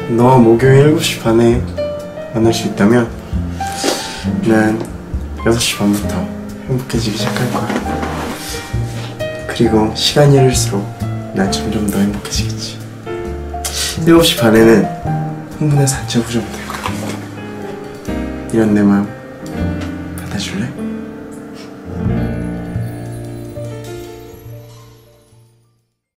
너 목요일 7시 반에 만날 수 있다면 난 6시 반부터 행복해지기 시작할 거야. 그리고 시간이 흐를수록 난 점점 더 행복해지겠지. 7시 반에는 흥분해서 안 채워주면 될 거야. 이런 내 마음 받아줄래?